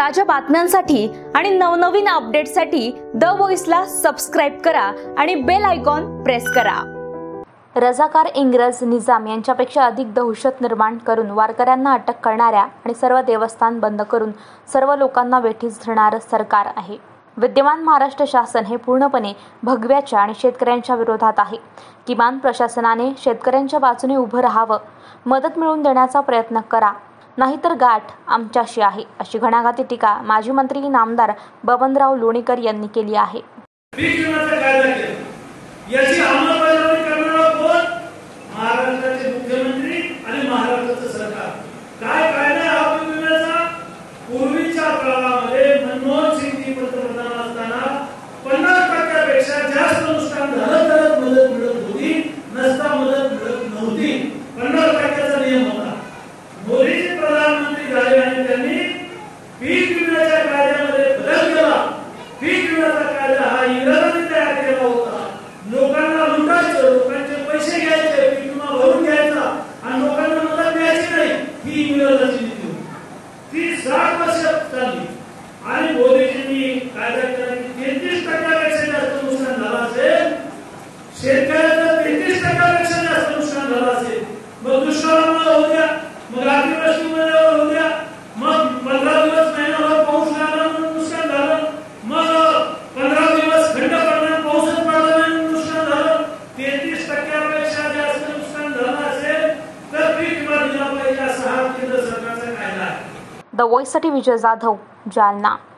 ताज्या बातम्यांसाठी आणि नवनवीन अपडेट्ससाठी द व्हॉइसला सबस्क्राइब करा आणि बेल आयकॉन प्रेस करा। रजाकार इंग्रज निजाम यांच्यापेक्षा अधिक दहशत निर्माण करून वारकऱ्यांना अटक करणाऱ्या आणि सर्व देवस्थान बंद करून सर्व लोकांना वेठीस धरणारं सरकार आहे। विद्यमान महाराष्ट्र शासन हे पूर्णपणे भगव्याच्या आणि शेतकऱ्यांच्या विरोधात आहे। किमान प्रशासनाने शेतकऱ्यांच्या बाजूने उभं राहावं, मदत मिळवून देण्याचा प्रयत्न करा, नाहीतर गाठ आमच्याशी आहे, अशी घणाघाती टीका माजी मंत्री नामदार बबनराव लोणीकर यांनी केली आहे। याची अंमलबजावणी करणारा कोण? महाराष्ट्राचे मुख्यमंत्री आणि महाराष्ट्राचं सरकार। काय कायदा हा विम्याचा? पूर्वीच्या काळामध्ये मनमोहन सिंग पंतप्रधान असताना 50% पेक्षा जास्त नुकसान झालं तर मदत मिळत होती, नसता मदत मिळत नव्हती। 50%चा नियम होता। मोदीजी प्रधानमंत्री झाले आणि त्यांनी पीक विम्याच्या कायद्यामध्ये बदल केला। पीक विम्याचा कायदा हा इंग्रजांनी तयार केला होता। लोकांना लुटायचं, लोकांचे पैसे घ्यायचे, पीक विमा भरून घ्यायचा आणि लोकांना मदत द्यायची नाही, ही इंग्रजांची नीती होती। ती 60 वर्ष चालली आणि मोदीजींनी कायदा केला की 33% जास्त नुकसान झालं असेल, शेतकऱ्याचं 33% जास्त नुकसान झालं असेल, मग दुष्काळामुळे होऊ द्या, मग अतिवृष्टीमुळे होऊ द्या, मग 15 दिवस महिनाभर पाऊस लागला म्हणून नुकसान झालं, मग 15 दिवस खंड पडला, पाऊसच पडला नाही नुकसान झालं, 33% जास्त नुकसान झालं असेल तर पीक विमा दिला पाहिजे, असा हा केंद्र सरकारचा कायदा आहे। द व्हॉइससाठी विजय जाधव, जालना।